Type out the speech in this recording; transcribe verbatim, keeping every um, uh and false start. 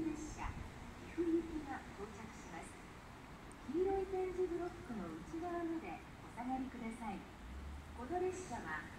列車岐阜行きが到着します。黄色い点字ブロックの内側までお下がりください。この列車は